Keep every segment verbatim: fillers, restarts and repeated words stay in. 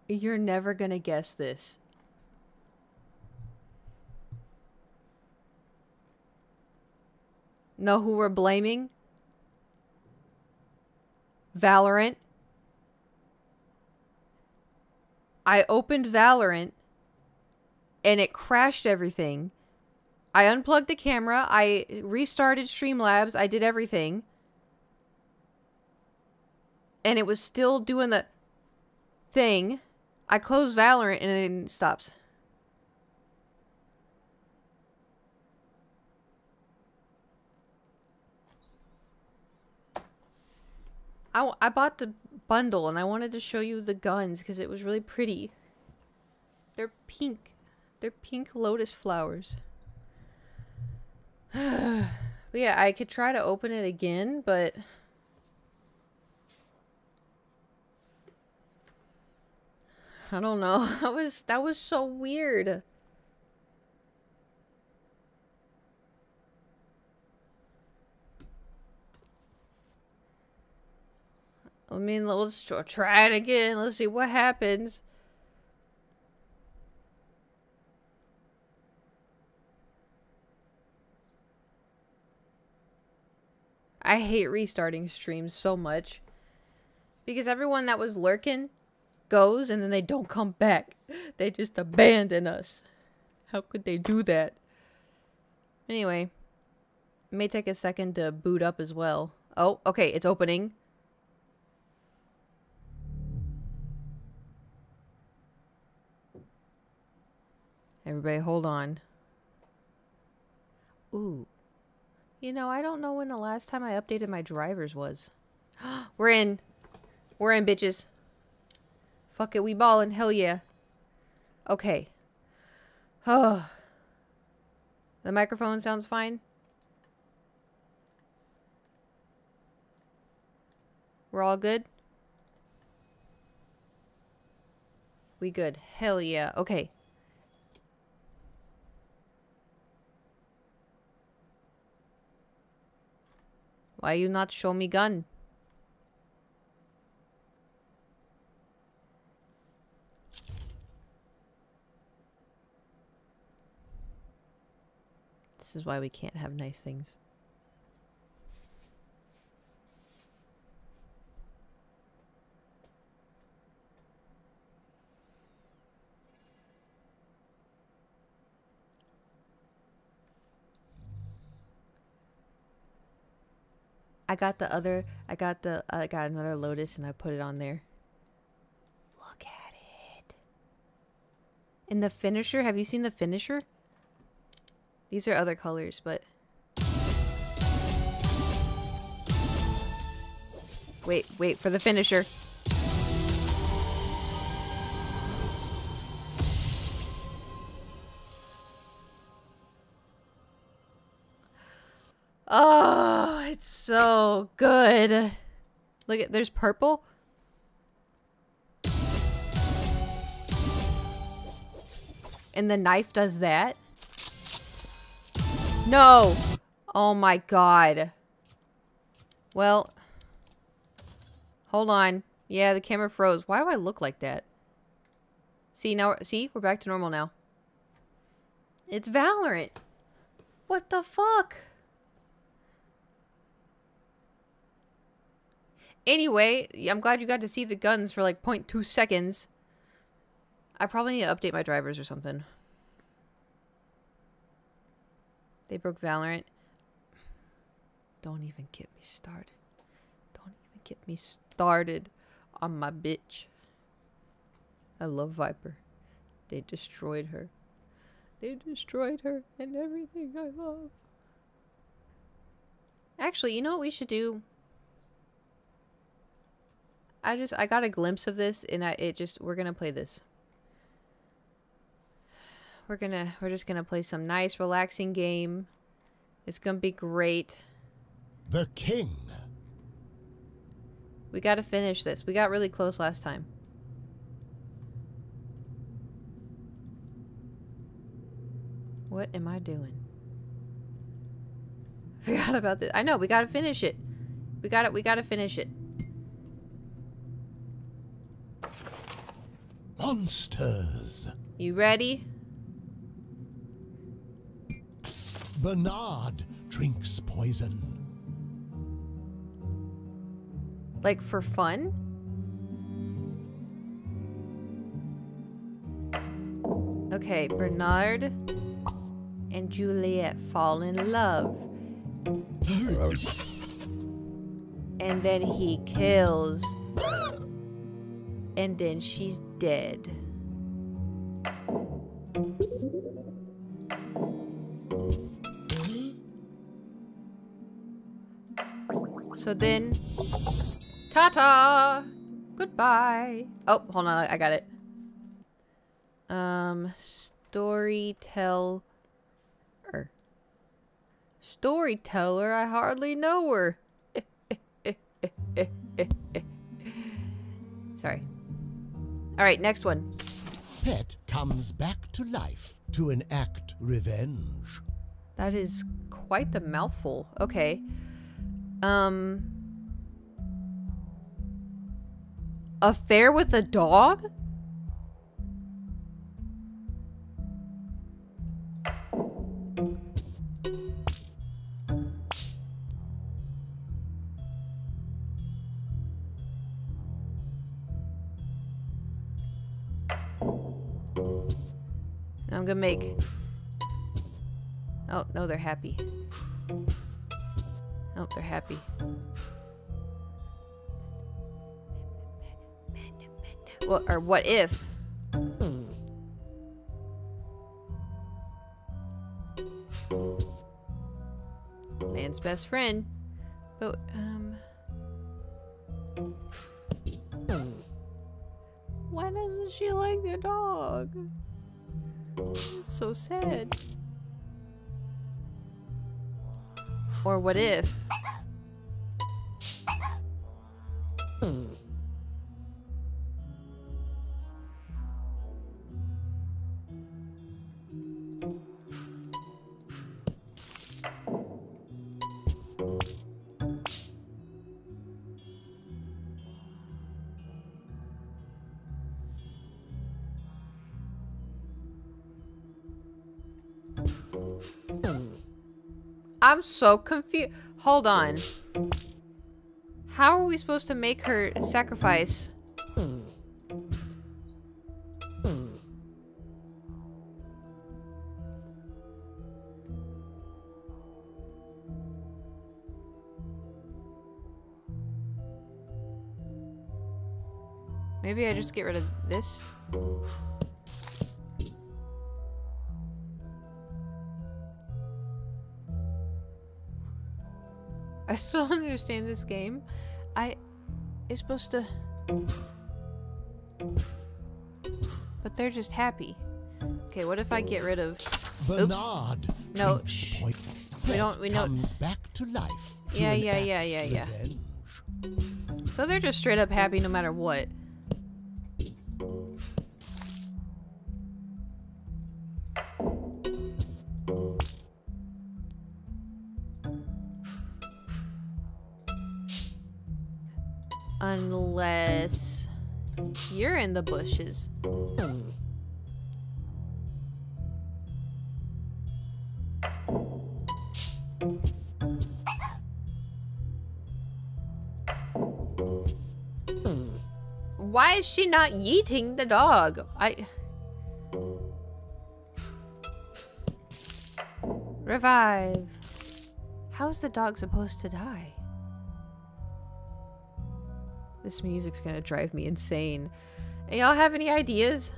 You're never gonna guess this. Know who we're blaming? Valorant. I opened Valorant and it crashed everything. I unplugged the camera. I restarted Streamlabs. I did everything. And it was still doing the thing. I closed Valorant and then it stops. I, I bought the bundle and I wanted to show you the guns because it was really pretty. They're pink. They're pink lotus flowers. But yeah, I could try to open it again, but I don't know. That was that was so weird. I mean, let's try it again. Let's see what happens. I hate restarting streams so much. Because everyone that was lurking goes and then they don't come back. They just abandon us. How could they do that? Anyway. It may take a second to boot up as well. Oh, okay, it's opening. Everybody hold on. Ooh. You know, I don't know when the last time I updated my drivers was. We're in. We're in, bitches. Fuck it, we ballin'. Hell yeah. Okay. Oh. The microphone sounds fine. We're all good? We good. Hell yeah. Okay. Why you not show me gun? This is why we can't have nice things. I got the other, I got the, I got another Lotus and I put it on there. Look at it. And the finisher, have you seen the finisher? These are other colors, but. Wait, wait for the finisher. Oh, it's so good. Look at, there's purple. And the knife does that. No. Oh my god. Well. Hold on. Yeah, the camera froze. Why do I look like that? See, now, see? We're back to normal now. It's Valorant. What the fuck? Anyway, I'm glad you got to see the guns for like zero point two seconds. I probably need to update my drivers or something. They broke Valorant. Don't even get me started. Don't even get me started on my bitch. I love Viper. They destroyed her. They destroyed her and everything I love. Actually, you know what we should do? I just, I got a glimpse of this and I, it just, we're gonna play this. We're gonna, we're just gonna play some nice, relaxing game. It's gonna be great. The king. We gotta finish this. We got really close last time. What am I doing? Forgot about this. I know, we gotta finish it. We gotta, we gotta finish it. Monsters. You ready? Bernard drinks poison. Like for fun? Okay, Bernard and Juliet fall in love. And then he kills. And then she's dead. So then, ta-ta! Goodbye. Oh, hold on, I got it. Um, storyteller. Storyteller, I hardly know her. Sorry. Alright, next one. Pet comes back to life to enact revenge. That is quite the mouthful. Okay. Um... Affair with a dog? I'm gonna make... Oh, no, they're happy. Oh, they're happy. Well, or what if? Man's best friend. But, um... why doesn't she like the dog? It's so sad. Or what if? I'm so confused. Hold on. How are we supposed to make her sacrifice? Maybe I just get rid of this. I still don't understand this game. I... It's supposed to... But they're just happy. Okay, what if I get rid of... Bernard Oops. No. drinks poison. We don't... We know... Comes back to life to Yeah, yeah, enact yeah, yeah, yeah. revenge. So they're just straight up happy no matter what. Unless you're in the bushes. Why is she not yeeting the dog? I... Revive. How's the dog supposed to die? This music's gonna drive me insane. Y'all have any ideas?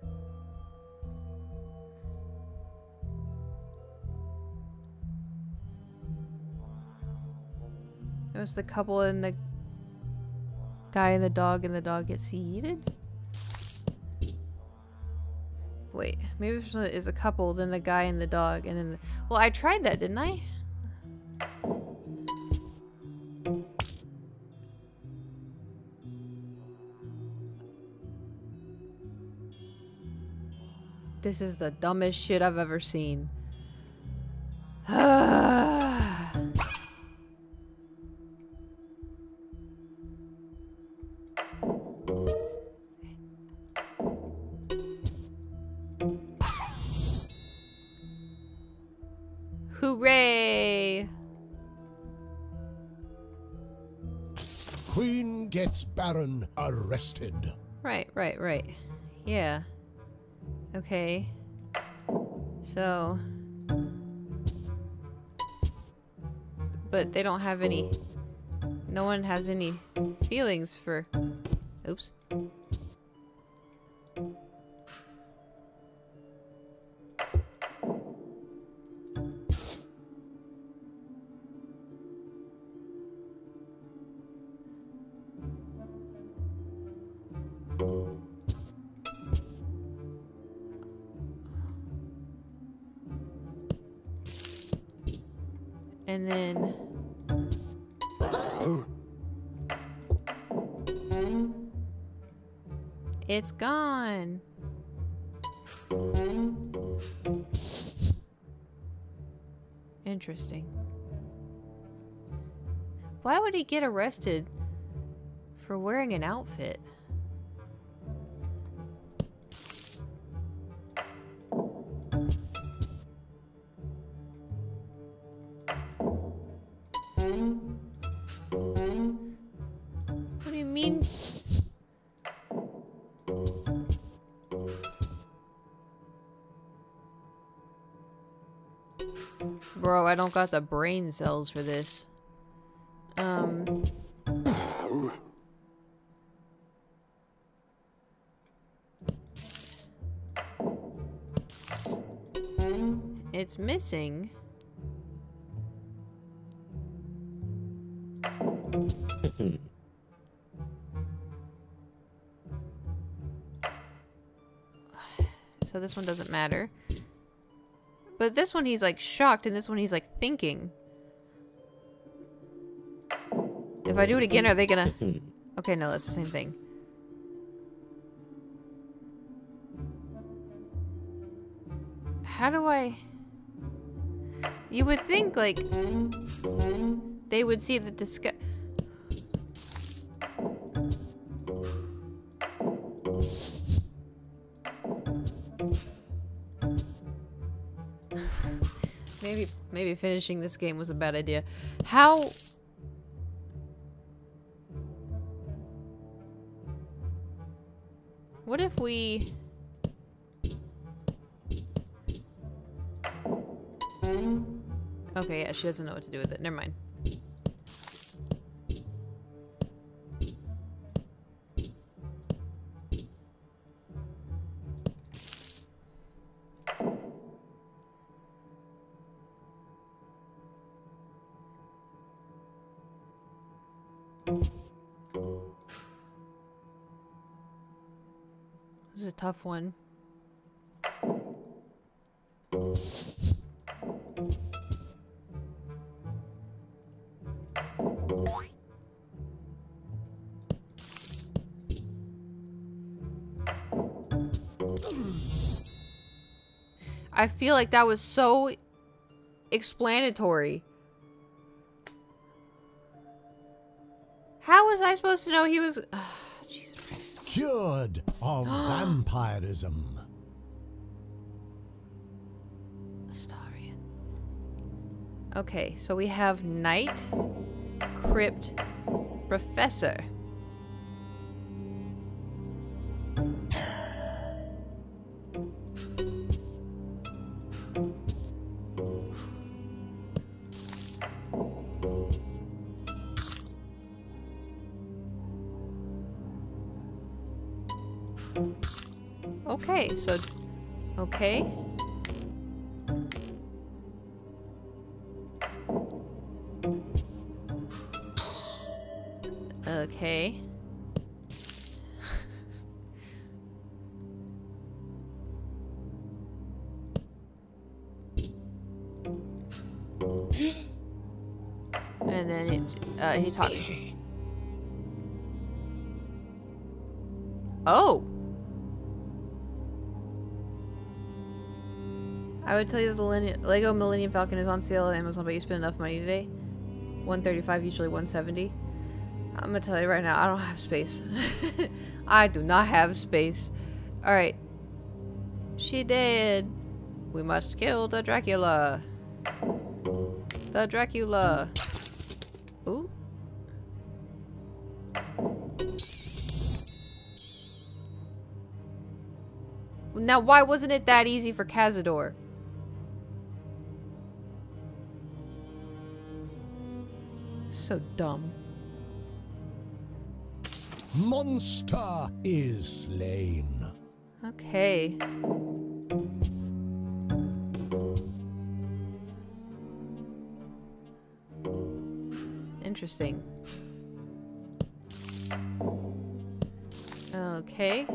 It was the couple and the guy and the dog, and the dog gets yeeted? Wait, maybe it's a couple, then the guy and the dog, and then the... Well, I tried that, didn't I? This is the dumbest shit I've ever seen. Queen gets Baron arrested. Right, right, right. Yeah. Okay. So... But they don't have any... No one has any feelings for... Oops. And then... It's gone. Interesting. Why would he get arrested for wearing an outfit? What do you mean? Bro, I don't got the brain cells for this. Um... It's missing. So this one doesn't matter. But this one he's like shocked, and this one he's like thinking. If I do it again, are they gonna... Okay, no, that's the same thing. How do I... You would think, like... They would see the discuss... Maybe, maybe finishing this game was a bad idea. How... What if we... Okay, yeah, she doesn't know what to do with it. Never mind. This is a tough one. I feel like that was so explanatory. How was I supposed to know he was... Ugh, Jesus Christ. Cured of vampirism. Astarion. Okay, so we have Knight, Crypt, Professor. Okay, so... Okay. Okay. And then he, uh, he talks. Oh! I would tell you that the Lin Lego Millennium Falcon is on sale on Amazon, but you spent enough money today. one thirty-five, usually one seventy. I'm gonna tell you right now, I don't have space. I do not have space. Alright. She did. We must kill the Dracula. The Dracula. Ooh. Now, why wasn't it that easy for Cazador? So dumb. Monster is slain. Okay. Interesting. Okay.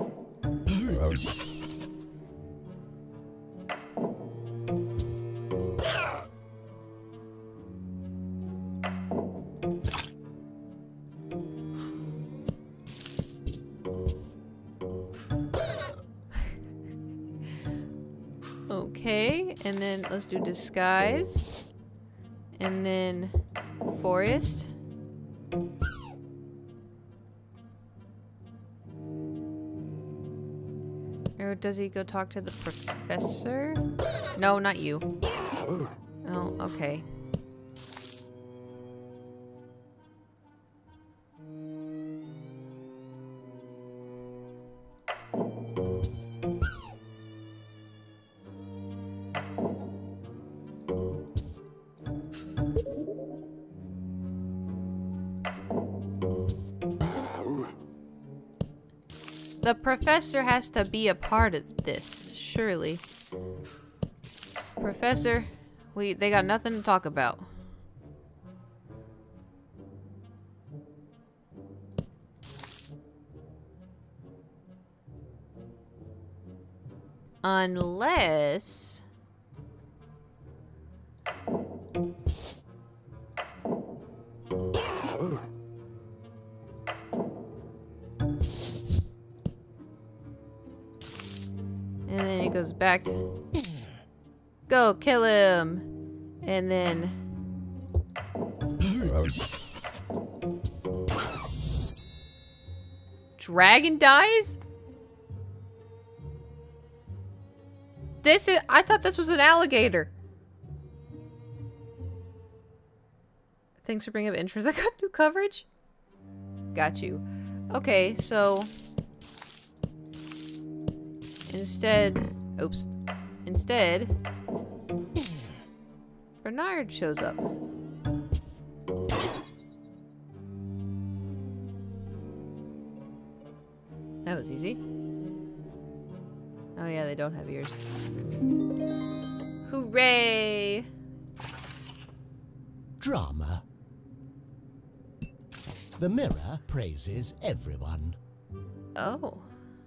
Okay, and then let's do disguise. And then forest. Or does he go talk to the professor? No, not you. Oh, okay. The professor has to be a part of this, surely. Professor, we they got nothing to talk about. Unless... And then he goes back to... Go kill him! And then... Dragon dies? This is... I thought this was an alligator. Thanks for bringing up interest. I got new coverage. Got you. Okay, so... Instead... Oops. Instead... Bernard shows up. That was easy. Oh yeah, they don't have ears. Hooray! Drama. The mirror praises everyone. Oh.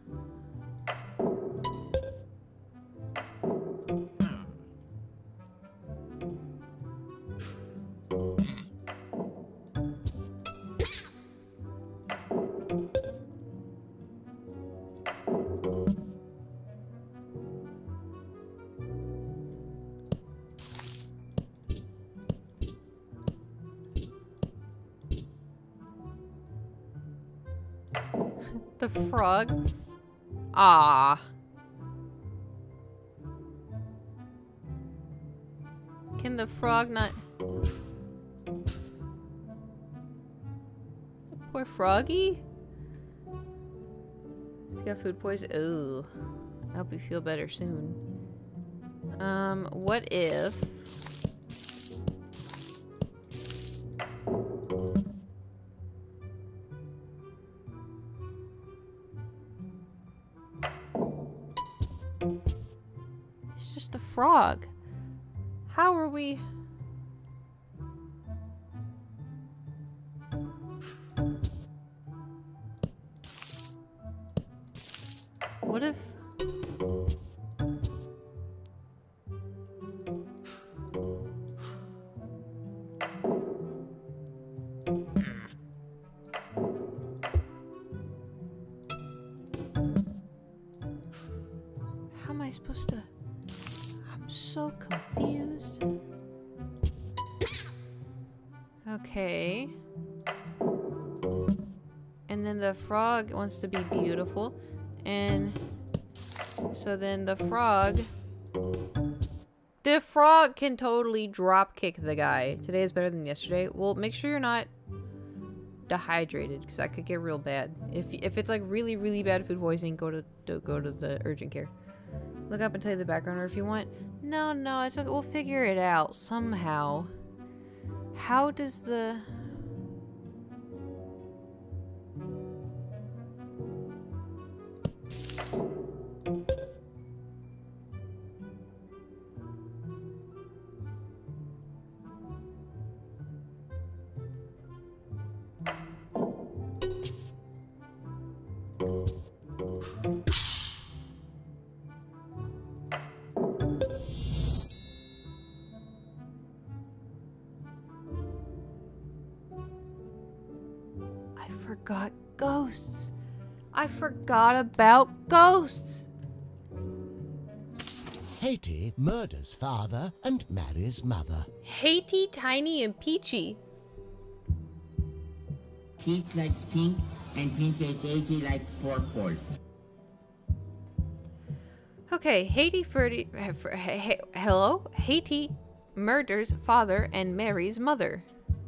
The frog. Ah. Can the frog not... Poor froggy. He's got food poison. Ugh. I hope you feel better soon. Um, what if... It's just a frog. How are we... What if... How am I supposed to... I'm so confused. Okay. And then the frog wants to be beautiful. And so then the frog... The frog can totally drop kick the guy. Today is better than yesterday. Well, make sure you're not dehydrated, because that could get real bad. If if it's like really really bad food poisoning, go to, to go to the urgent care. Look up and tell you the background, or if you want. No, no, it's okay. We'll figure it out somehow. How does the... I forgot ghosts. I forgot about ghosts. Haiti murders father and marries mother. Haiti, Tiny, and Peachy. Peach likes pink, and Princess Daisy likes purple. Okay, Haiti, Ferdy, he, he, hello? Haiti murders father and marries mother.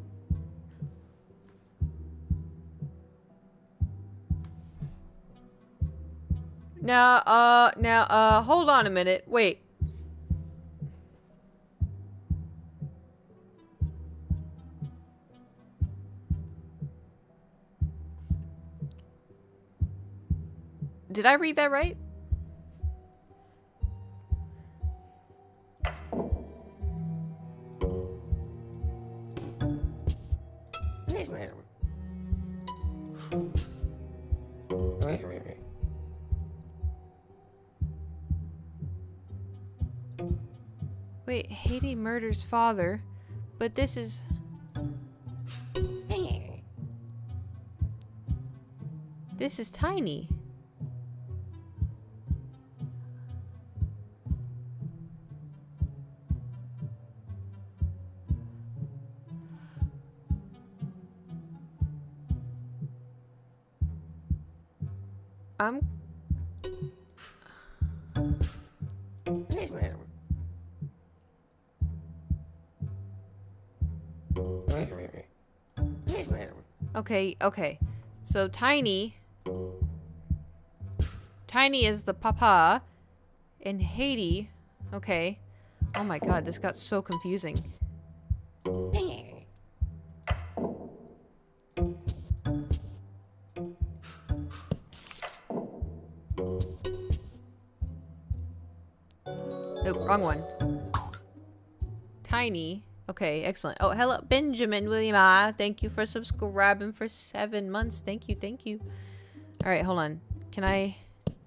Now, uh, now, uh, hold on a minute. Wait. Did I read that right? Wait, Haiti murders father, but this is... This is Tiny. I'm... Okay, okay. So Tiny... Tiny is the papa. And Haiti... Okay. Oh my god, this got so confusing. Oh, wrong one. Tiny. Okay, excellent. Oh, hello, Benjamin William. Ah, thank you for subscribing for seven months. Thank you, thank you. All right, hold on. Can I...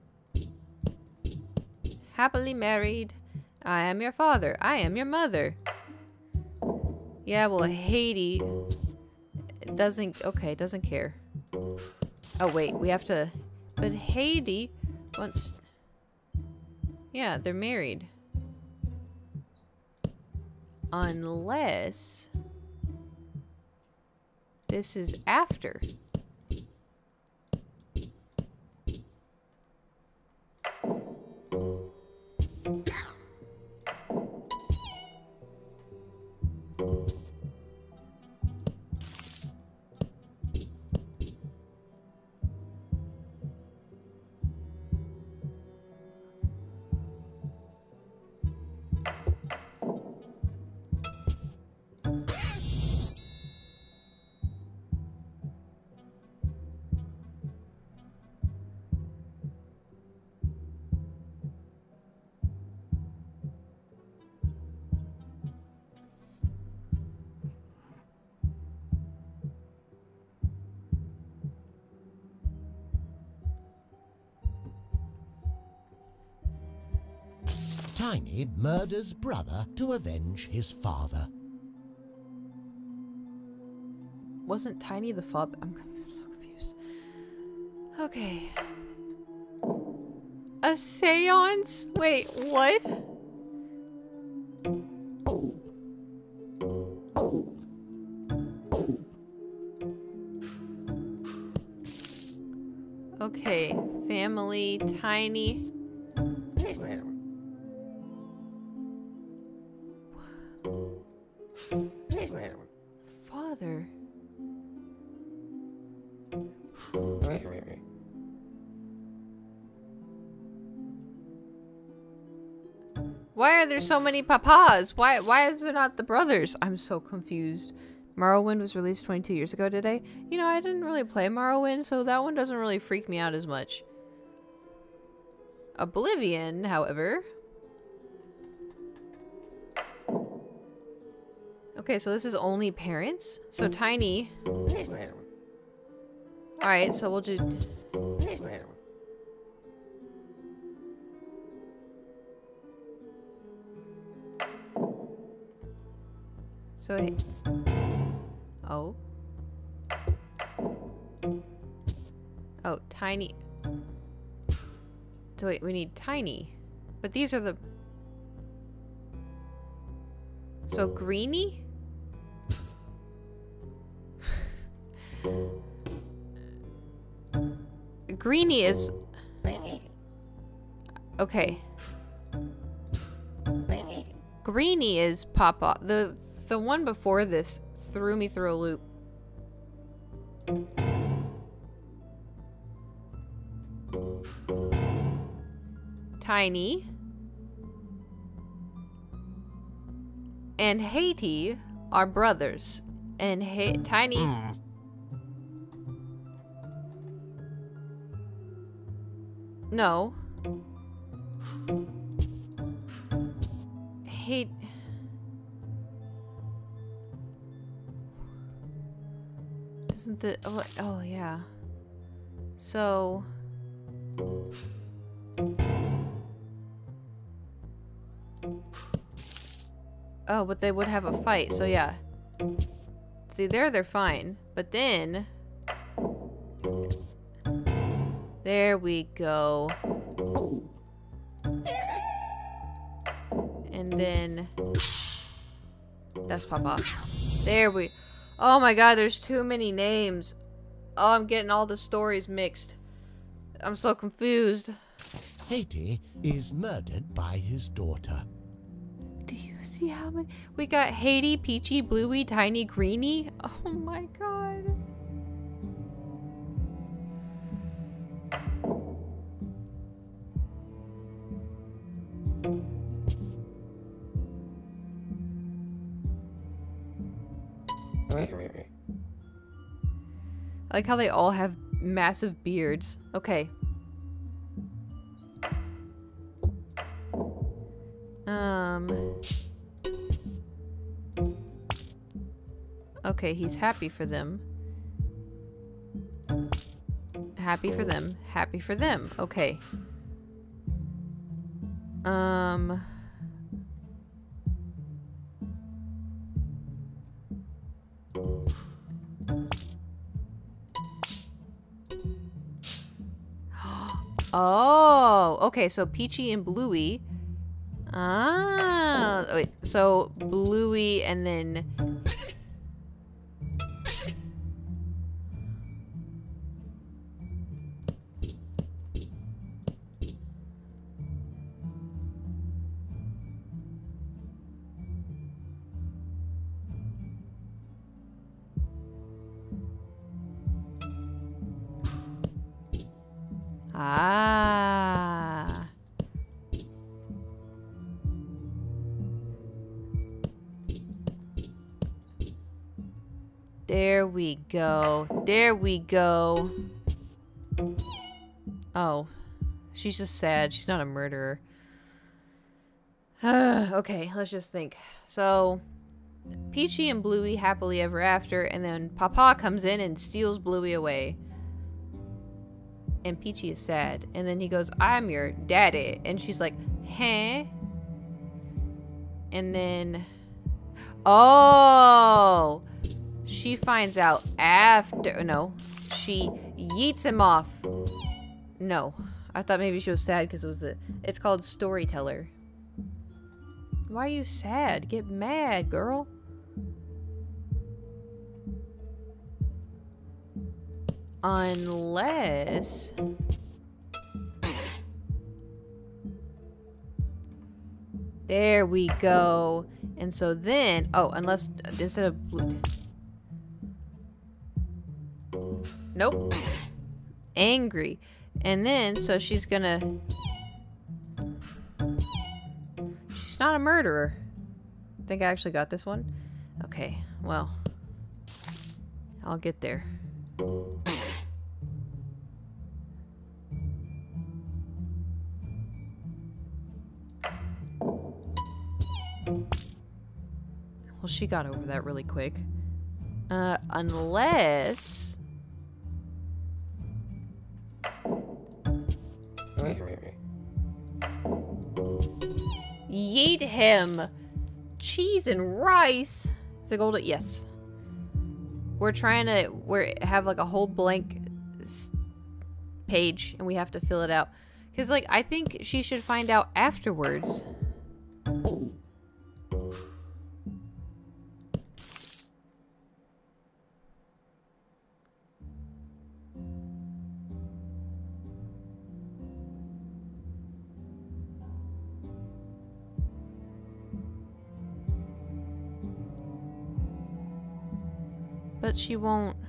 Happily married. I am your father. I am your mother. Yeah, well, Haiti doesn't... Okay, doesn't care. Oh, wait, we have to... But Haiti wants... Yeah, they're married. Unless this is after. Tiny murders brother to avenge his father. Wasn't Tiny the father? I'm so confused. Okay. A seance? Wait, what? Okay, family, Tiny. Father. Why are there so many papas? Why why is there not the brothers? I'm so confused. Morrowind was released twenty-two years ago today. You know, I didn't really play Morrowind, so that one doesn't really freak me out as much. Oblivion, however. Okay, so this is only parents. So Tiny. Alright, so we'll just... So... Hey. Oh. Oh, Tiny. So wait, we need Tiny. But these are the... So Greenie? Greenie is... Okay. Greenie is Papa. The the one before this threw me through a loop. Tiny. And Haiti are brothers. And ha Tiny... No. Hate... Isn't the... Oh, oh, yeah. So... Oh, but they would have a fight, so yeah. See, there they're fine. But then... There we go. And then... That's Papa. There we... Oh my god, there's too many names. Oh, I'm getting all the stories mixed. I'm so confused. Haiti is murdered by his daughter. Do you see how many... We got Haiti, Peachy, Bluey, Tiny, Greenie. Oh my god. I like how they all have massive beards. Okay. Um. Okay, he's happy for them. Happy for them. Happy for them. Okay. Um. Oh, okay, so Peachy and Bluey. Ah, wait, so Bluey and then... Ah. There we go. There we go. Oh. She's just sad. She's not a murderer. Okay, let's just think. So, Peachy and Bluey happily ever after, and then Papa comes in and steals Bluey away. And Peachy is sad. And then he goes, I'm your daddy. And she's like, huh? And then... Oh! She finds out after... No. She yeets him off. No. I thought maybe she was sad because it was the... It's called Storyteller. Why are you sad? Get mad, girl. Unless... There we go. And so then... Oh, unless... Instead of... Blue... Nope. Angry. And then, so she's gonna... She's She's not a murderer. I think I actually got this one. Okay, well. I'll get there. Well, she got over that really quick. Uh, unless... Yeet him! Cheese and rice! Is it golden? Yes. We're trying to... We have like a whole blank page, and we have to fill it out. Because, like, I think she should find out afterwards. But she won't.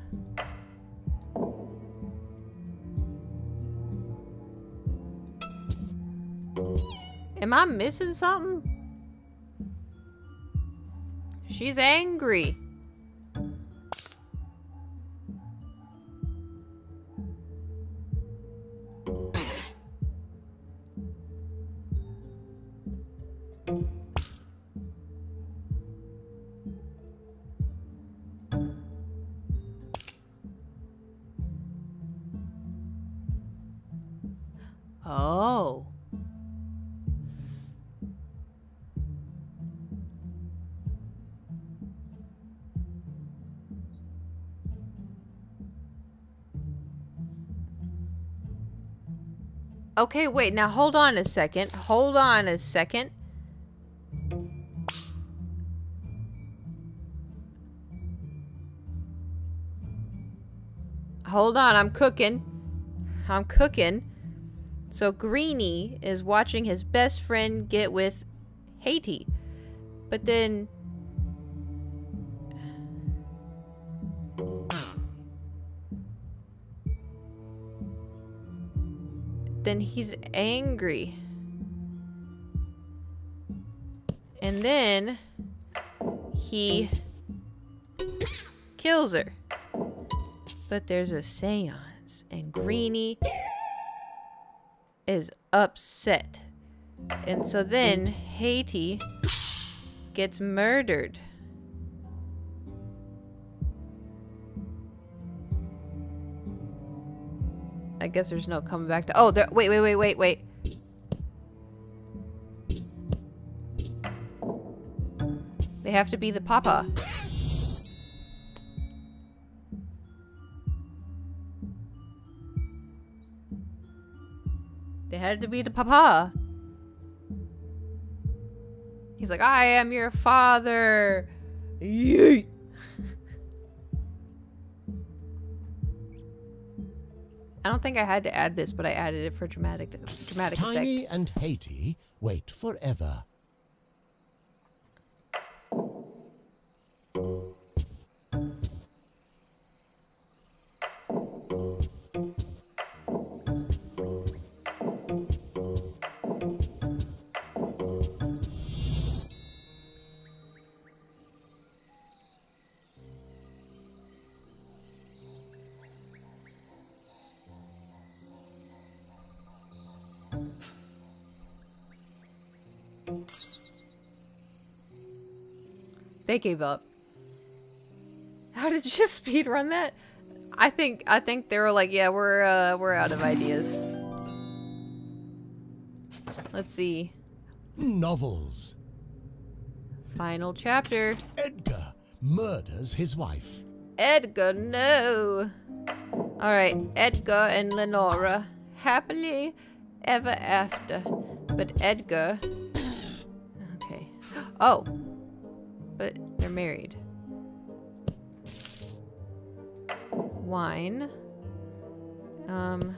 Am I missing something? She's angry. Oh. Okay, wait, now hold on a second. Hold on a second. Hold on, I'm cooking. I'm cooking. So Greenie is watching his best friend get with Haiti. But then... Then he's angry. And then... He... kills her. But there's a seance. And Greenie... is upset. And so then Haiti gets murdered. I guess there's no coming back to... Oh, there... Wait, wait, wait, wait, wait. They have to be the papa. They had to be the papa. He's like, I am your father. Yeet. I don't think I had to add this, but I added it for dramatic, dramatic Tiny effect. and Haiti wait forever. They gave up. How did you just speed run that? I think I think they were like, yeah, we're uh, we're out of ideas. Let's see. Novels. Final chapter. Edgar murders his wife. Edgar, no. All right, Edgar and Lenora happily ever after, but Edgar. Okay. Oh. But they're married. Wine. Um.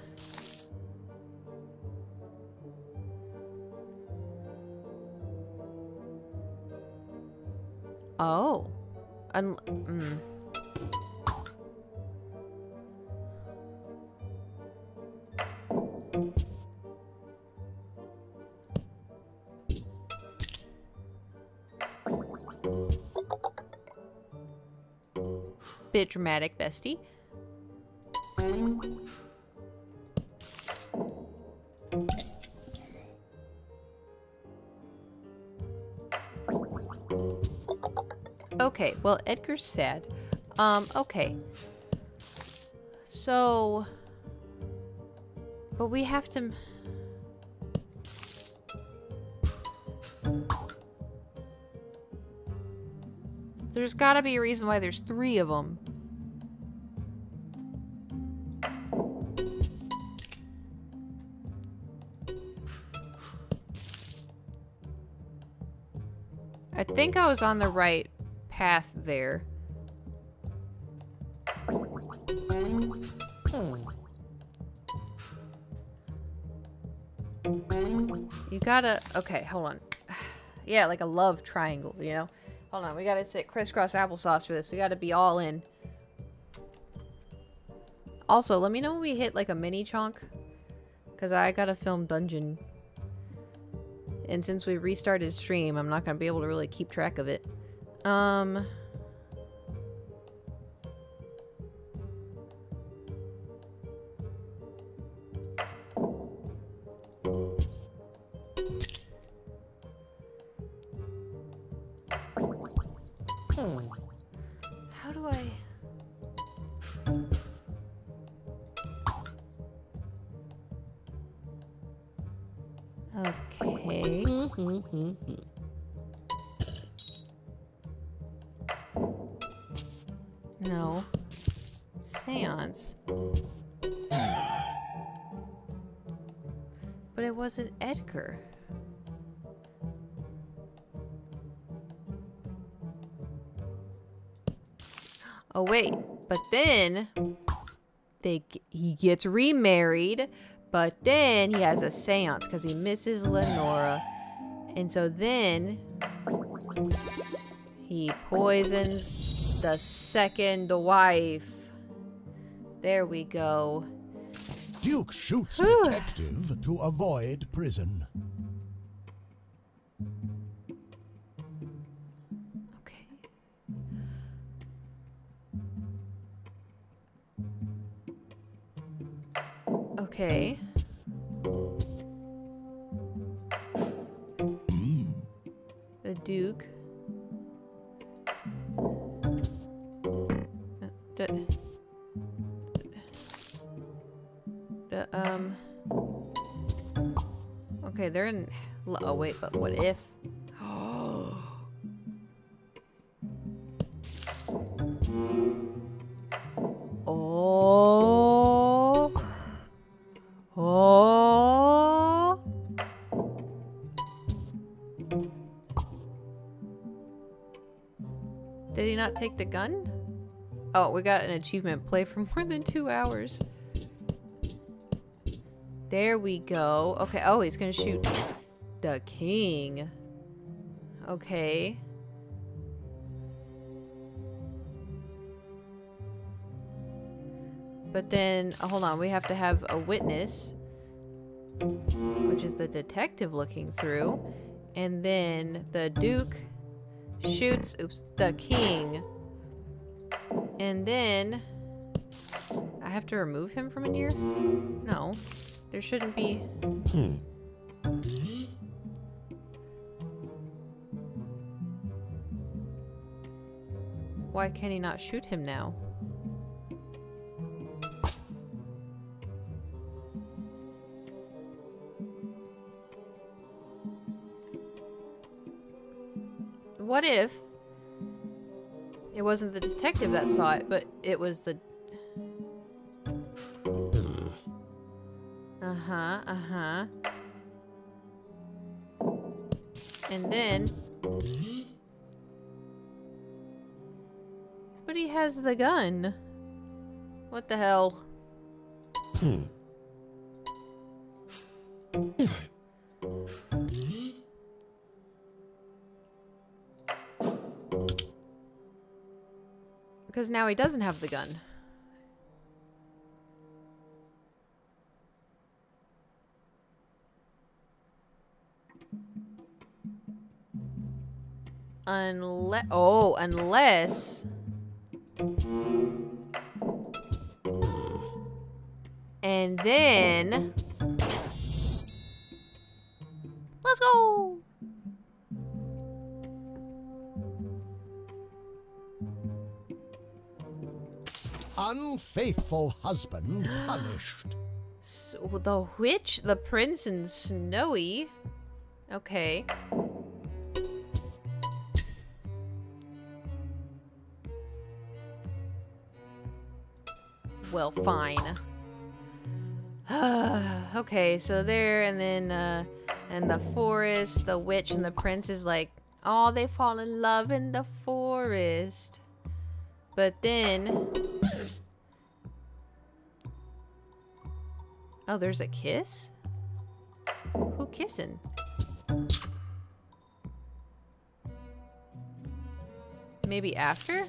Oh. Un mm. bit dramatic, bestie. Okay, well, Edgar's sad. Um, okay. So... But we have to... There's gotta be a reason why there's three of them. I think I was on the right path there. You gotta... Okay, hold on. Yeah, like a love triangle, you know? Hold on, we gotta sit crisscross applesauce for this. We gotta be all in. Also, let me know when we hit like a mini chunk. Because I gotta film dungeon. And since we restarted stream, I'm not gonna be able to really keep track of it. Um... How do I... Okay. No. Seance. But it wasn't Edgar. Oh wait, but then they he gets remarried, but then he has a seance because he misses Lenora, and so then he poisons the second wife. There we go. Duke shoots Whew. detective to avoid prison. Okay. Okay. The Duke. Uh, The, the, um... Okay, they're in... Oh, wait, but what if... Oh... Oh... Did he not take the gun? Oh, we got an achievement. Play for more than two hours. There we go. Okay. Oh, he's gonna shoot the king. Okay. But then, oh, hold on. We have to have a witness, which is the detective looking through. And then the Duke shoots, oops, the king. And then I have to remove him from in here? No. There shouldn't be. Hmm. Why can he not shoot him now? What if it wasn't the detective that saw it, but it was the... Uh-huh, uh-huh. And then... But he has the gun. What the hell? Hmm. Because now he doesn't have the gun. Unless... Oh, unless... And then... Let's go! Unfaithful husband punished. So, the witch, the prince, and Snowy. Okay. Well, fine. Okay, so there, and then, uh, and the forest, the witch and the prince is like, oh, they fall in love in the forest. But then... Oh, there's a kiss? Who kissing? Maybe after?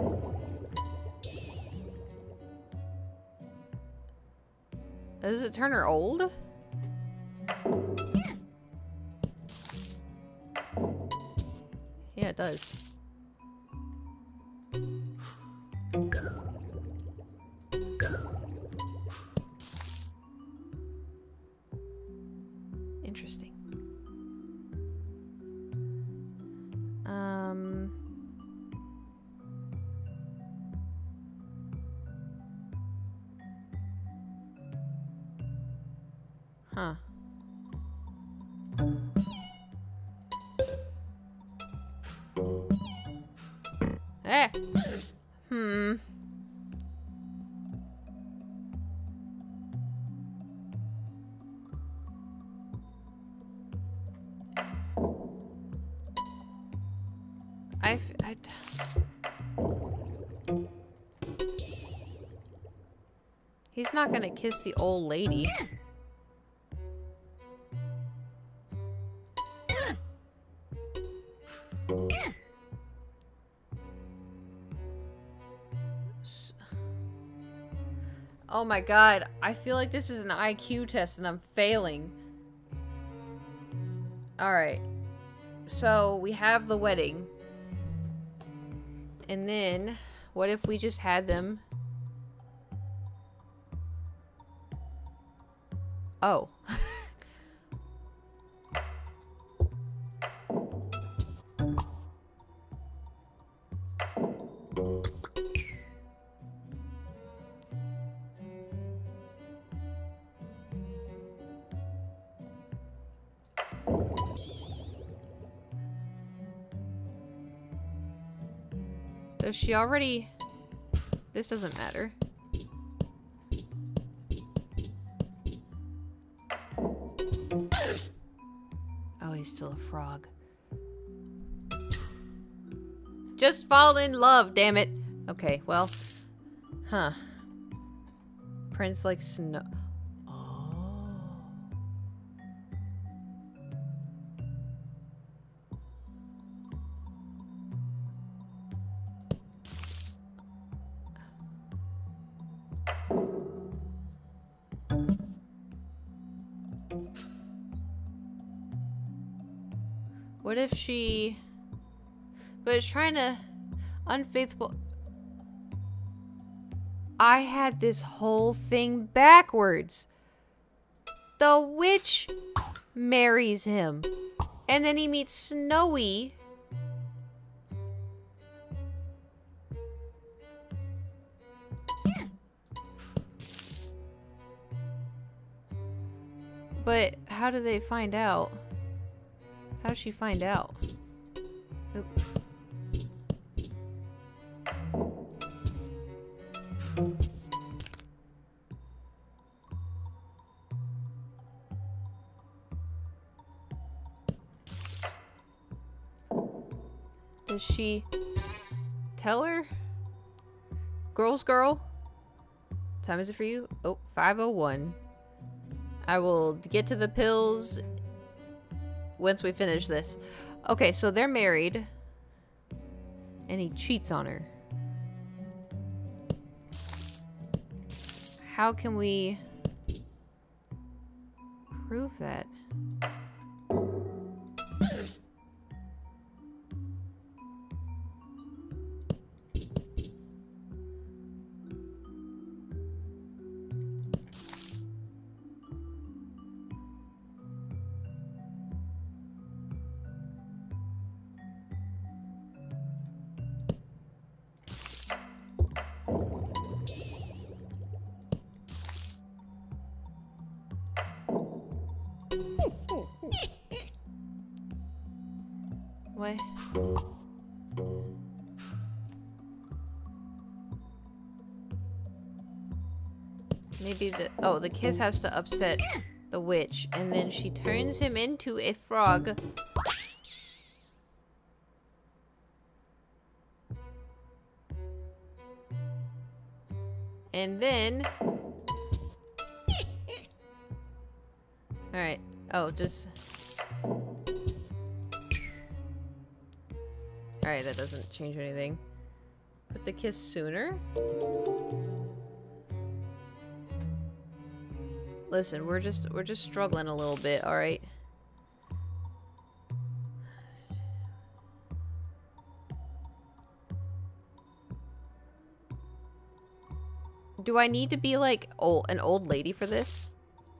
Does it turn her old? Yeah, it does. Interesting. Um... Huh. Eh. Hmm. I've, I... He's not gonna kiss the old lady. Oh my god, I feel like this is an I Q test and I'm failing. Alright. So, we have the wedding. And then, what if we just had them... Oh. Does she already... This doesn't matter. Oh, he's still a frog. Just fall in love, damn it. Okay, well. Huh. Prince like snow. Oh. What if she... But it's trying to... Unfaithful... I had this whole thing backwards. The witch marries him. And then he meets Snowy. But how do they find out? How does she find out? Oop. Does she tell her? Girl's girl? What time is it for you? Oh, five oh one. I will get to the pills once we finish this. Okay, so they're married. And he cheats on her. How can we prove that? What? Maybe the... Oh, the kiss has to upset the witch. And then she turns him into a frog. And then... Alright. Oh, just... Alright, that doesn't change anything. Put the kiss sooner? Listen, we're just we're just struggling a little bit, alright? Do I need to be like old, an old lady for this?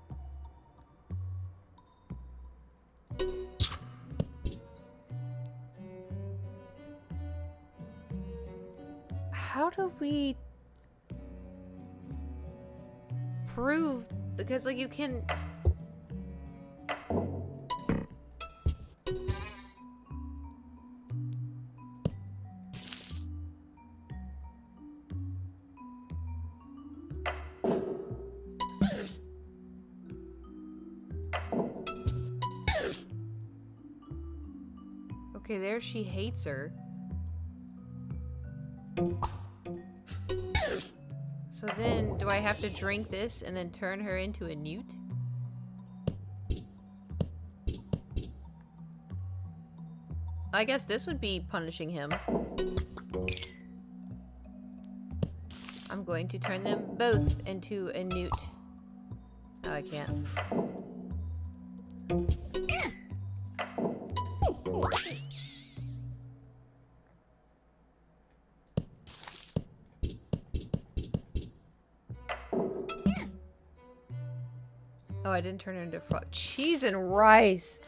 How do we prove? Because like you can. Okay, there she hates her. So then, do I have to drink this and then turn her into a newt? I guess this would be punishing him. I'm going to turn them both into a newt. Oh, I can't. Oh, I didn't turn her into a frog. Cheese and rice.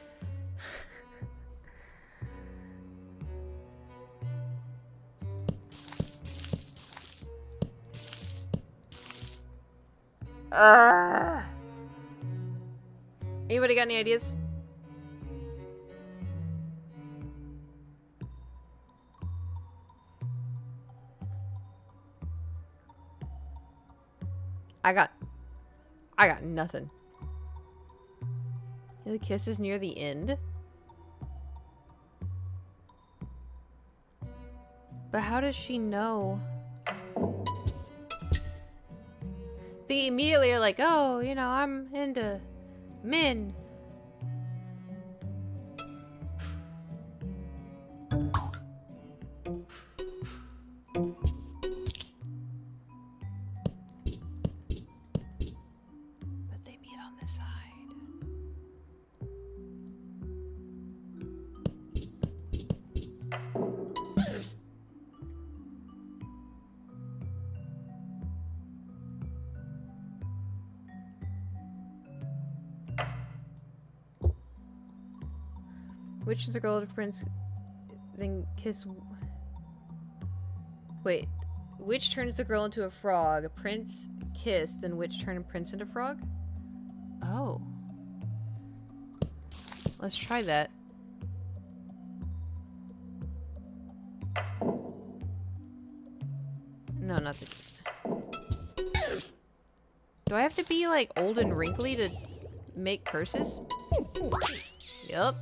Uh. Anybody got any ideas? I got I got nothing. The kiss is near the end. But how does she know? They immediately are like, oh, you know, I'm into men. But they meet on this side. Which is a girl to prince, then kiss. Wait, which turns the girl into a frog? A prince kiss, then which turn a prince into a frog? Oh, let's try that. No, not the. Do I have to be like old and wrinkly to make curses? Yup.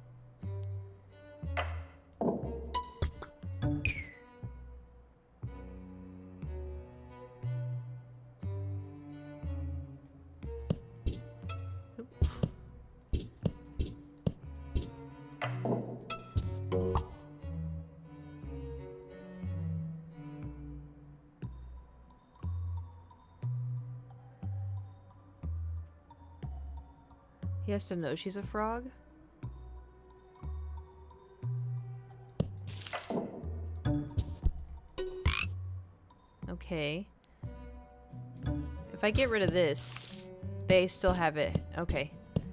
He has to know she's a frog? Okay. If I get rid of this, they still have it. Okay.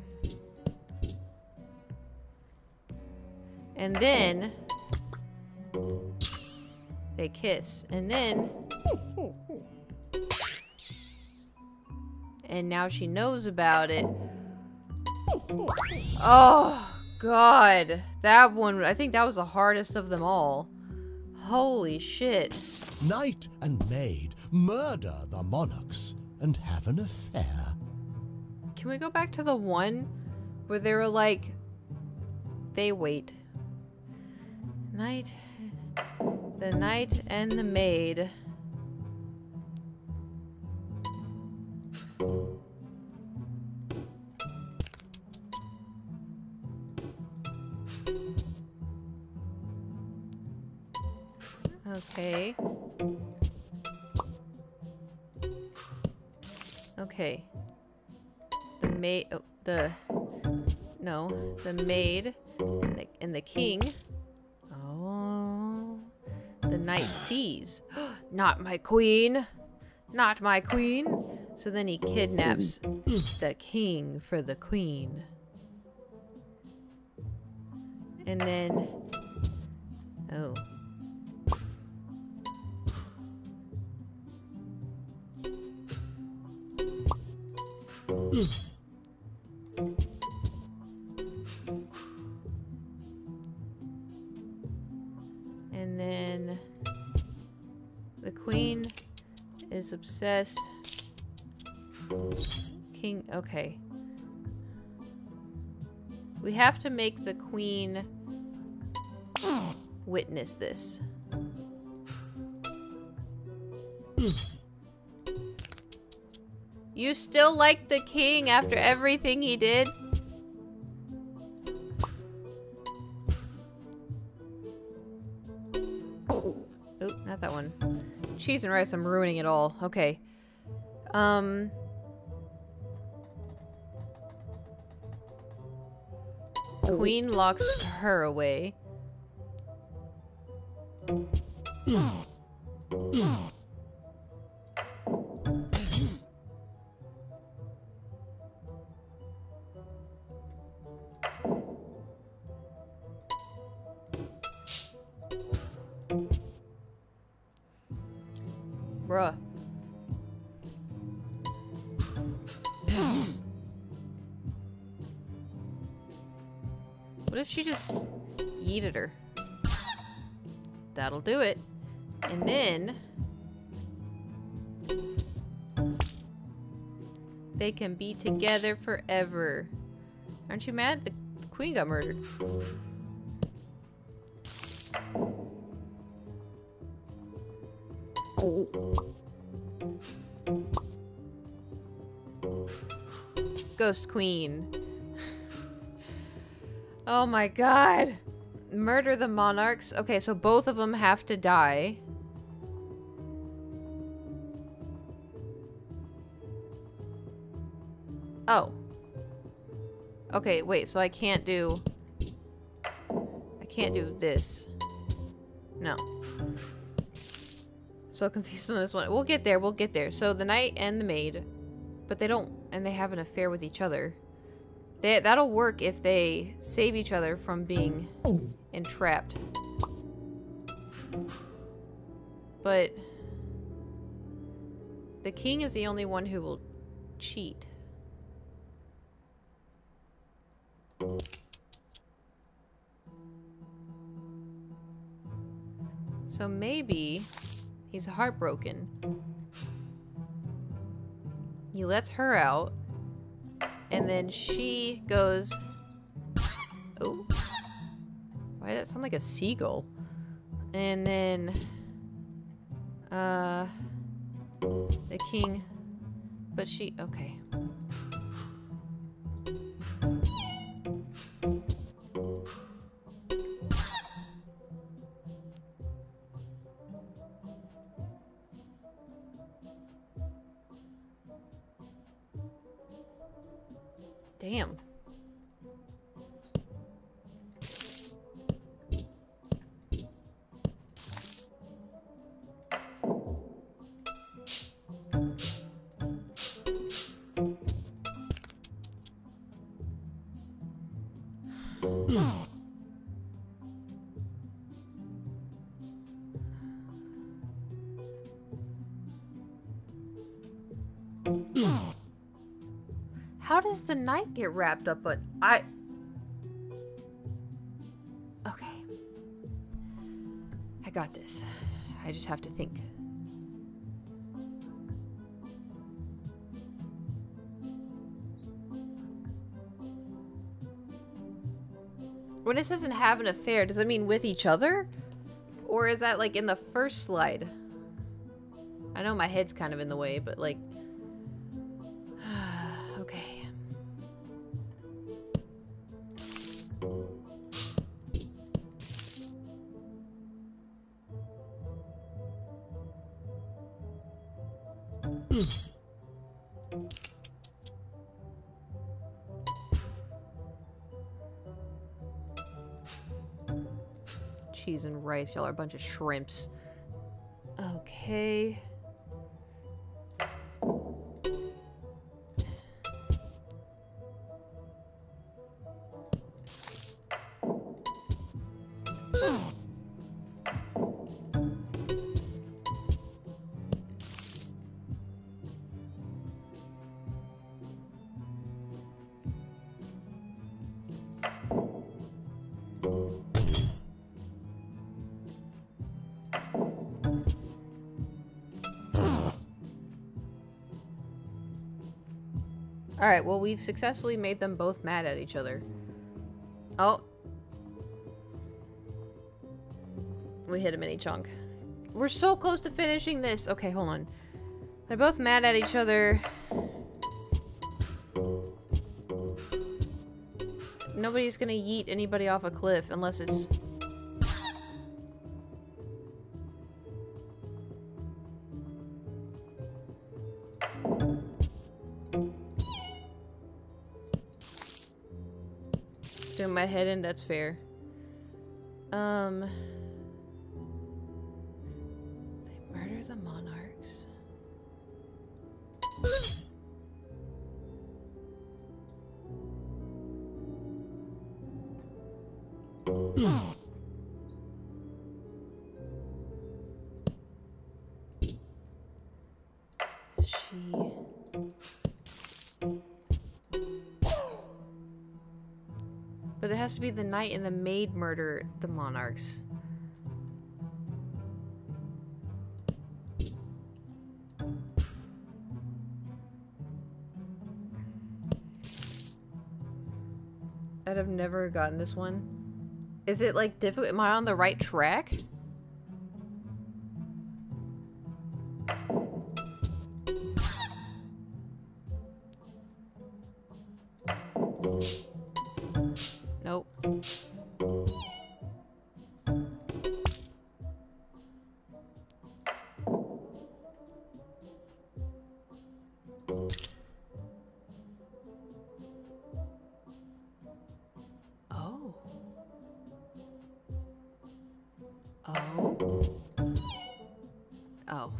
And then they kiss. And then and now she knows about it. Oh God. That one, I think that was the hardest of them all. Holy shit. Knight and maid murder the monarchs and have an affair. Can we go back to the one where they were like, they wait. Knight, the knight and the maid. Okay. Okay. The maid, oh, the, no, the maid and the, and the king. Oh. The knight sees. Not my queen. Not my queen. So then he kidnaps the king for the queen. And then, oh. And then the queen is obsessed. King, okay. We have to make the queen witness this. You still like the king after everything he did? Oh, not that one. Cheese and rice, I'm ruining it all. Okay. Um... Queen locks her away. Bruh. What if she just yeeted her? That'll do it. And then they can be together forever. Aren't you mad? The queen got murdered. Ghost queen. Oh my god. Murder the monarchs. Okay, so both of them have to die. Oh. Okay, wait, so I can't do... I can't do this. No. So confused on this one. We'll get there, we'll get there. So the knight and the maid, but they don't... And they have an affair with each other. They, that'll work if they save each other from being entrapped. But the king is the only one who will cheat. So maybe he's heartbroken. He lets her out. And then she goes... Oh. Why did that sound like a seagull? And then... Uh... The king... But she... Okay. Damn. How does the knight get wrapped up? But I... I got this. I just have to think. When it says have an affair, does that mean with each other? Or is that like in the first slide? I know my head's kind of in the way, but like... okay. Cheese and rice. Y'all are a bunch of shrimps. Okay. Alright, well, we've successfully made them both mad at each other. Oh. We hit a mini chunk. We're so close to finishing this. Okay, hold on. They're both mad at each other. Nobody's gonna yeet anybody off a cliff unless it's... Doing my head in, that's fair. Um... They murder the monarchs. She... But it has to be the knight and the maid murder the monarchs. I'd have never gotten this one. Is it like difficult? Am I on the right track? Nope. Oh. Oh. Oh.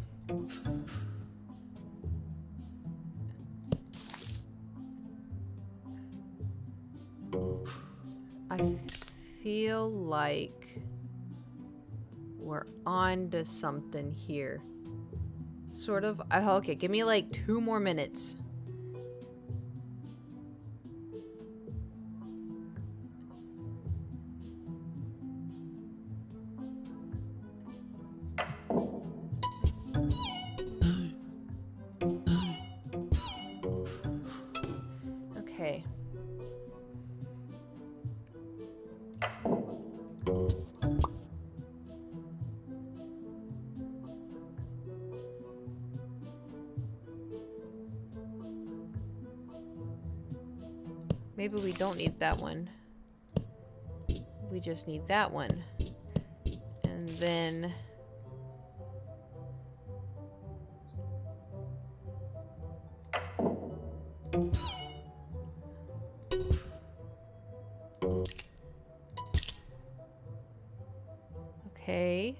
I feel like we're on to something here. Sort of. Oh, okay, give me like two more minutes. Okay. Maybe we don't need that one. We just need that one. And then... Okay.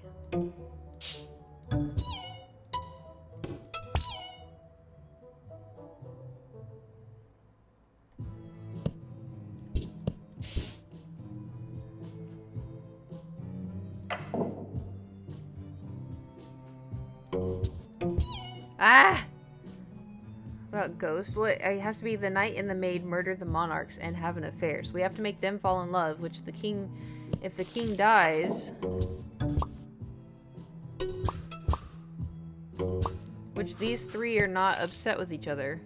Ah! About Ghost? What? It has to be the knight and the maid murder the monarchs and have an affair. So we have to make them fall in love, which the king... If the king dies... strange. These three are not upset with each other.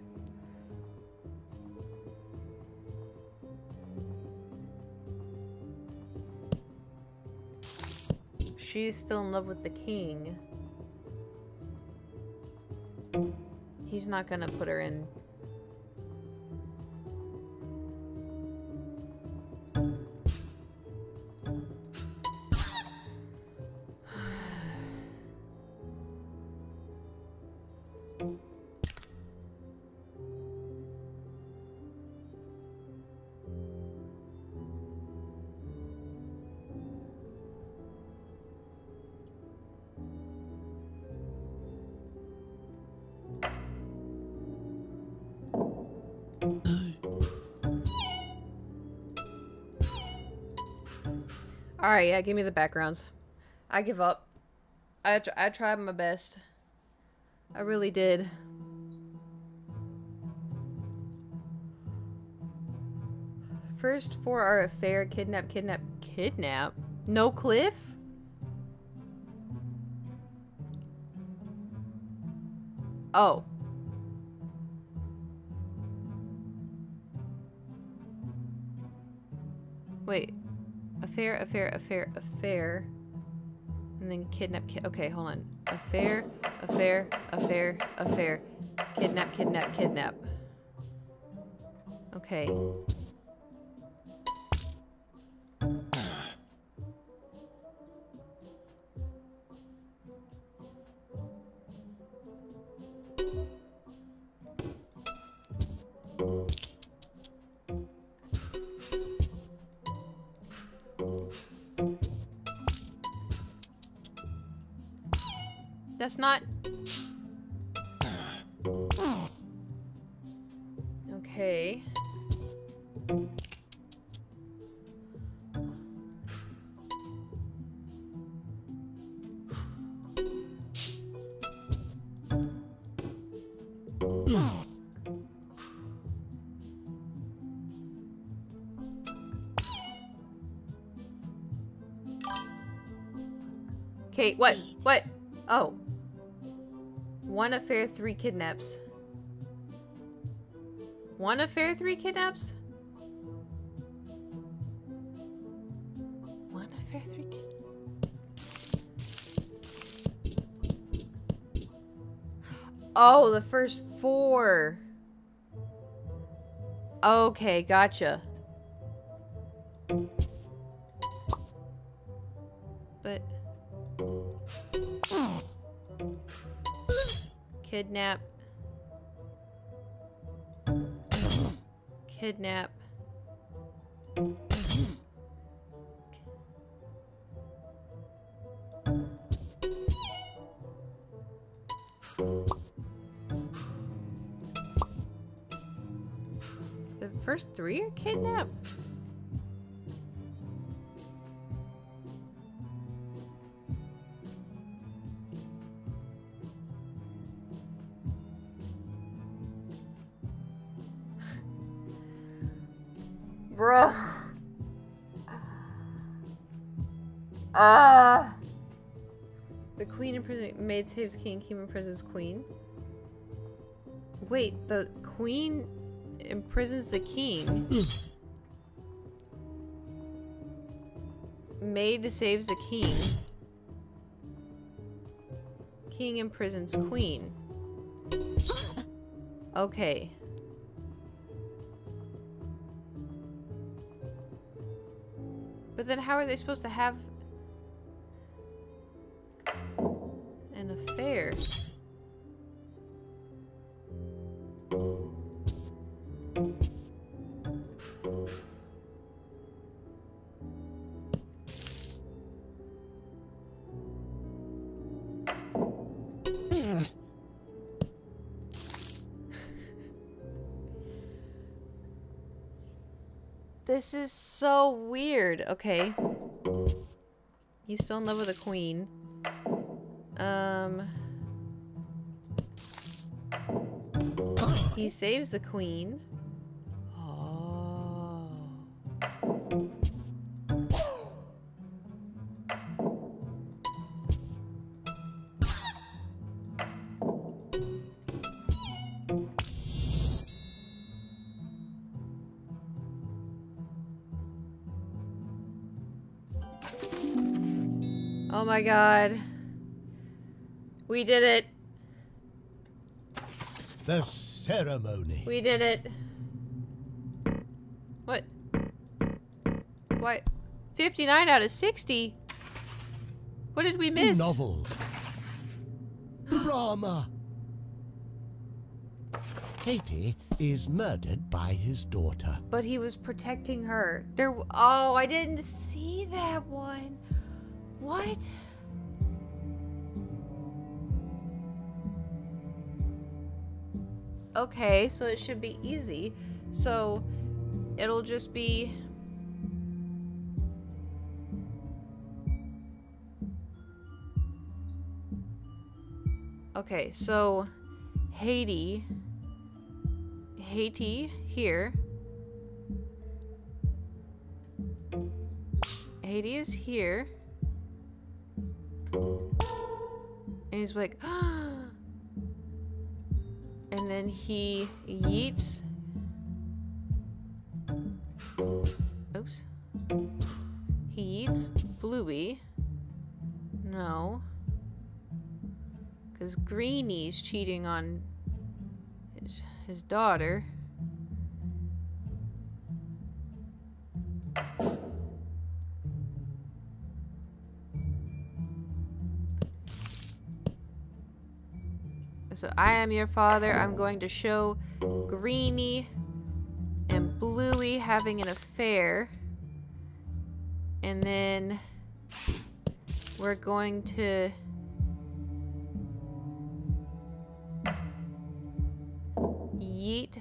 She's still in love with the king. He's not gonna put her in. Alright, yeah, give me the backgrounds. I give up. I, tr I tried my best. I really did. First for our affair, kidnap, kidnap, kidnap? No Cliff? Oh. Wait. Affair, affair, affair, affair. And then kidnap, ki okay, hold on. Affair, affair, affair, affair. Kidnap, kidnap, kidnap. Okay. That's not... Okay. Okay, what? What? Oh. One affair, three kidnaps. One affair, three kidnaps? One affair, three kidnaps. Oh, the first four. Okay, gotcha. But... Kidnap. Kidnap. The first three are kidnap? Bro. Ah. Uh, the queen in prison. Maid saves king. King imprisons queen. Wait, the queen imprisons the king. Maid saves the king. King imprisons queen. Okay. But then how are they supposed to have an affair? This is so weird. Okay. He's still in love with the queen. Um. He saves the queen. Oh. Oh my god. We did it. The ceremony. We did it. What? Why? fifty-nine out of sixty? What did we miss? Novels. Drama. Katie is murdered by his daughter. But he was protecting her. There. Oh, I didn't see that one. What? Okay, so it should be easy. So it'll just be... Okay, so Haiti, Haiti here. Haiti is here. And he's like, and then he yeets. Oops. He yeets Bluey. No. Because Greenie's cheating on his, his daughter. So I am your father. I'm going to show Greenie and Bluey having an affair. And then we're going to... yeet.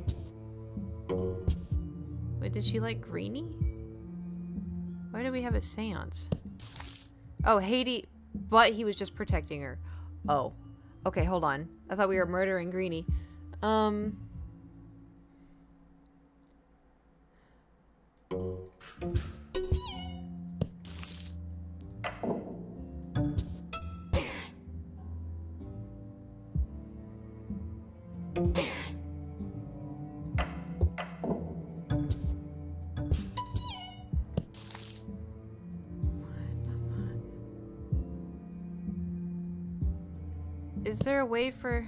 Wait, did she like Greenie? Why do we have a seance? Oh, Haiti, but he was just protecting her. Oh. Okay, hold on. I thought we were murdering Greenie. Um... Is there a way for...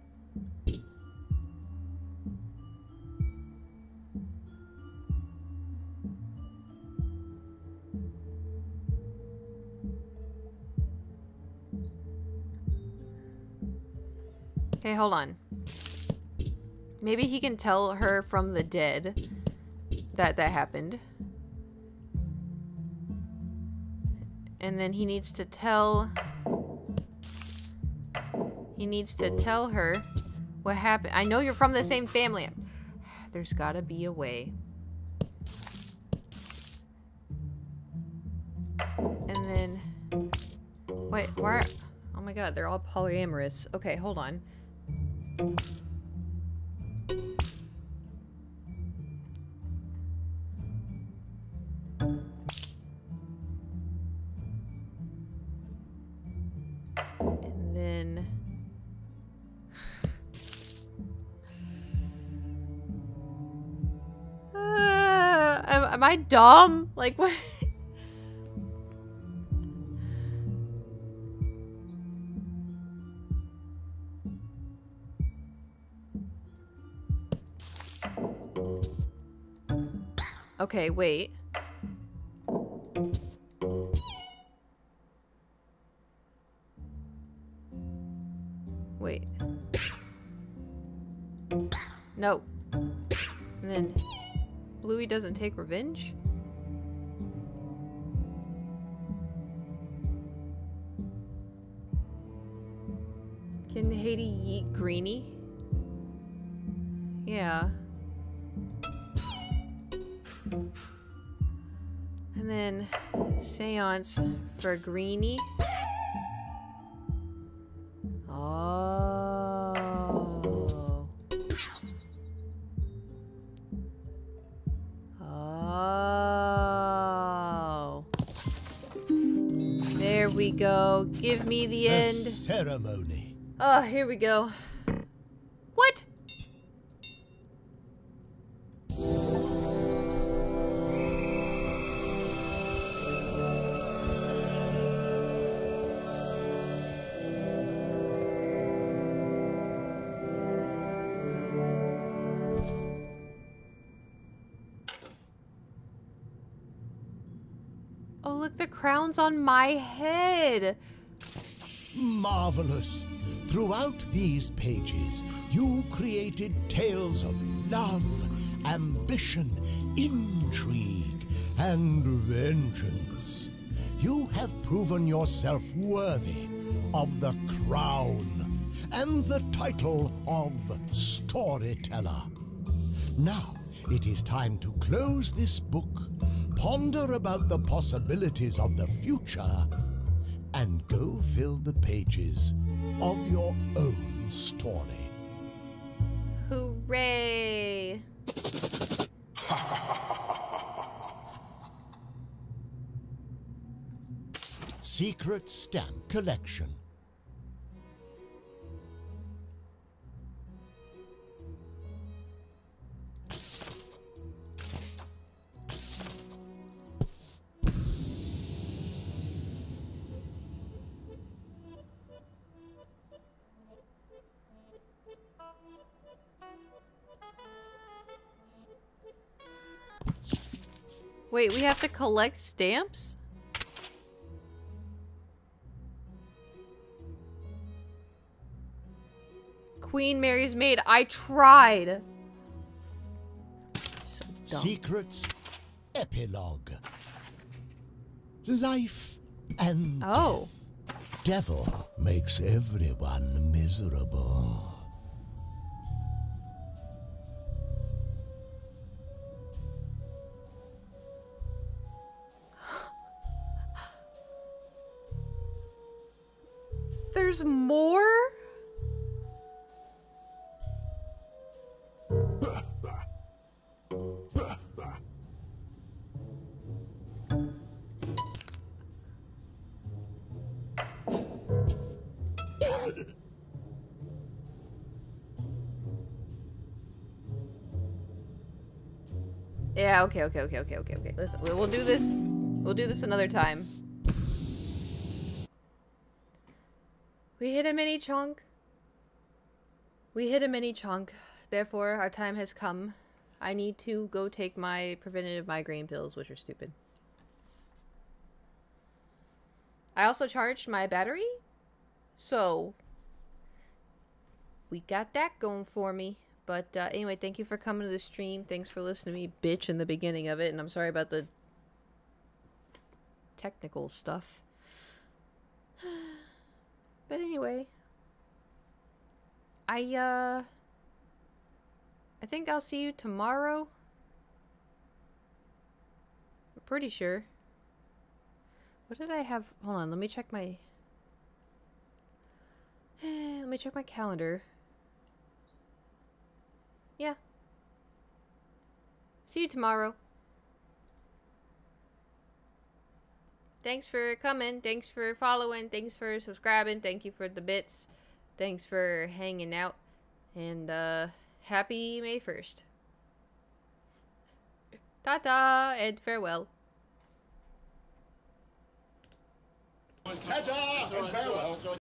Okay, hold on. Maybe he can tell her from the dead that that happened. And then he needs to tell... He needs to tell her what happened. I know you're from the same family. There's gotta be a way. And then... Wait, why... Oh my god, they're all polyamorous. Okay, hold on. And then... Uh, am, am I dumb? Like, what? Okay, wait. Wait. No. And then Bluey doesn't take revenge? Can Haiti yeet Greenie? Yeah. And then seance for Greenie. Oh. Oh. There we go. Give me the, The end. ceremony. Oh, here we go. What? look, the crown's on my head. Marvelous! Throughout these pages, you created tales of love, ambition, intrigue, and vengeance. You have proven yourself worthy of the crown and the title of storyteller. Now, it is time to close this book, ponder about the possibilities of the future, and go fill the pages of your own story. Hooray! Secret Stamp Collection. Wait, we have to collect stamps? Queen Mary's Maid. I tried. So dumb. Secrets Epilogue. Life and Oh. death. Devil makes everyone miserable. There's more? Yeah, okay, okay, okay, okay, okay, okay. Listen, we'll do this. We'll do this another time. We hit a mini chunk. We hit a mini chunk. Therefore, our time has come. I need to go take my preventative migraine pills, which are stupid. I also charged my battery. So, we got that going for me. But uh, anyway, thank you for coming to the stream. Thanks for listening to me bitch in the beginning of it. And I'm sorry about the technical stuff. But anyway, I, uh, I think I'll see you tomorrow. I'm pretty sure. What did I have? Hold on, let me check my, let me check my calendar. Yeah. See you tomorrow. Thanks for coming. Thanks for following. Thanks for subscribing. Thank you for the bits. Thanks for hanging out. And, uh, happy May first. Ta-ta and farewell. Ta-ta and farewell.